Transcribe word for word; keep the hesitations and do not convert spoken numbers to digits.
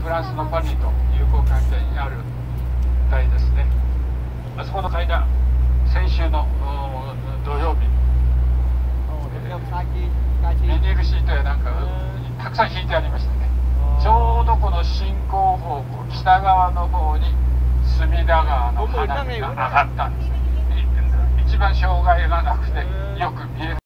フランスのパリと友好関係にある台ですね。あそこの階段、先週の土曜日、ビニールシートやなんかたくさん引いてありましたね。ちょうどこの進行方向北側の方に隅田川の花火が上がったんですね。一番障害がなくてよく見える。